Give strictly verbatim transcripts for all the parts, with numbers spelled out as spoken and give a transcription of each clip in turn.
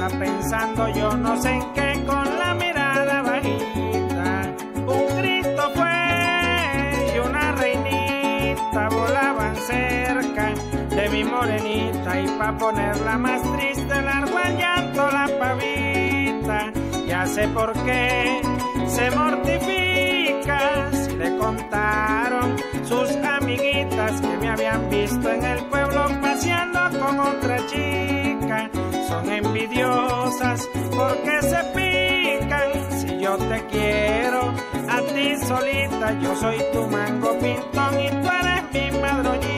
pensando yo no sé en qué con la mirada bajita. Un Cristo fue y una reinita volaban cerca de mi morenita, y pa' ponerla más triste largo al llanto la pavita. Ya sé por qué se mortifica si le contaron sus amiguitas que me habían visto en el pueblo paseando con otra chica. Son envidiosas porque se pican. Si yo te quiero a ti solita, yo soy tu mango pintón y tú eres mi madroñita.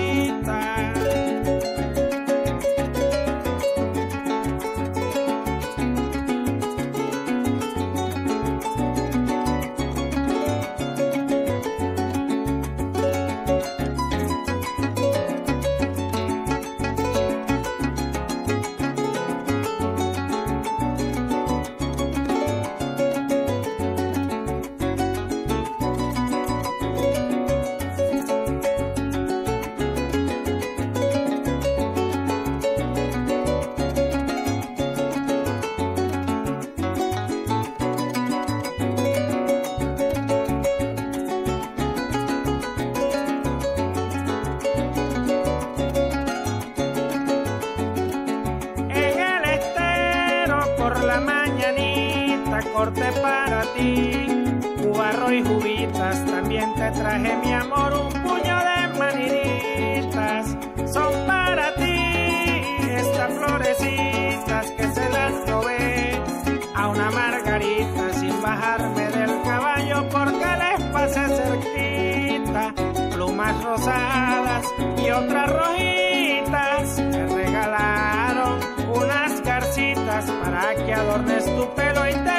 Corte para ti, cubarro y jubitas, también te traje mi amor un puño de maniritas. Son para ti estas florecitas que se las robé a una margarita sin bajarme del caballo porque les pasé cerquita. Plumas rosadas y otras rojitas me regalaron unas garcitas para que adornes tu pelo y te